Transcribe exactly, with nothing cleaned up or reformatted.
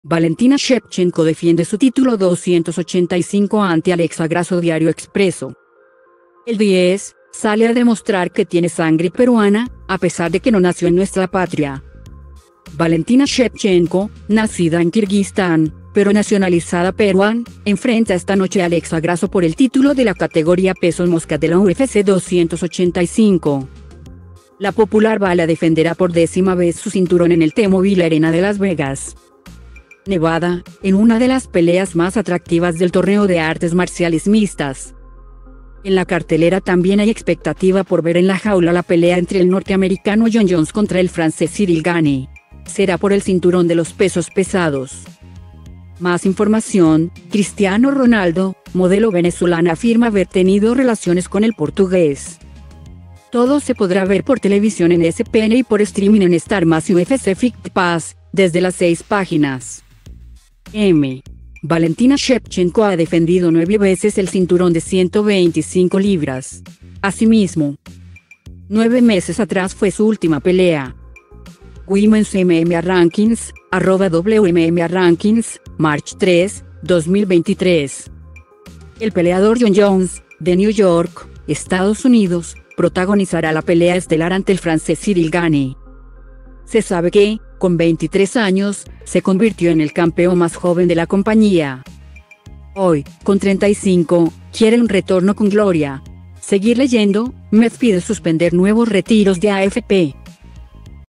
Valentina Shevchenko defiende su título doscientos ochenta y cinco ante Alexa Grasso. Diario Expreso. El diez, sale a demostrar que tiene sangre peruana, a pesar de que no nació en nuestra patria. Valentina Shevchenko, nacida en Kirguistán, pero nacionalizada peruana, enfrenta esta noche a Alexa Grasso por el título de la categoría peso mosca de la U F C doscientos ochenta y cinco. La popular bala defenderá por décima vez su cinturón en el T-Mobile Arena de Las Vegas, Nevada, en una de las peleas más atractivas del torneo de artes marciales mixtas. En la cartelera también hay expectativa por ver en la jaula la pelea entre el norteamericano Jon Jones contra el francés Cyril Gane. Será por el cinturón de los pesos pesados. Más información: Cristiano Ronaldo, modelo venezolana, afirma haber tenido relaciones con el portugués. Todo se podrá ver por televisión en E S P N y por streaming en Star Más y U F C Fight Pass, desde las seis páginas. M. Valentina Shevchenko ha defendido nueve veces el cinturón de ciento veinticinco libras. Asimismo, nueve meses atrás fue su última pelea. Women's M M A Rankings, arroba W M M A Rankings, March tres, dos mil veintitrés. El peleador Jon Jones, de New York, Estados Unidos, protagonizará la pelea estelar ante el francés Cyril Gane. Se sabe que, con veintitrés años, se convirtió en el campeón más joven de la compañía. Hoy, con treinta y cinco, quiere un retorno con gloria. Seguir leyendo: Med pide suspender nuevos retiros de A F P.